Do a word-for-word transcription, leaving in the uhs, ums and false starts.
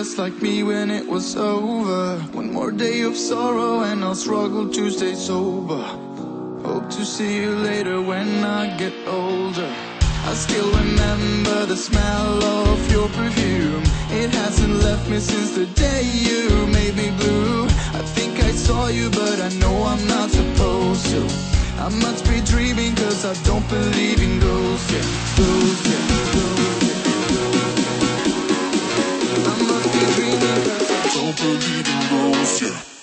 just like me when it was over. One more day of sorrow and I'll struggle to stay sober. Hope to see you later when I get older. I still remember the smell of your perfume. It hasn't left me since the day you made me blue. I think I saw you but I know I'm not supposed to. I must be dreaming cause I don't believe in ghosts, yeah. Ghosts, yeah. Ghosts, yeah. I must be dreaming cause I don't believe in ghosts, yeah.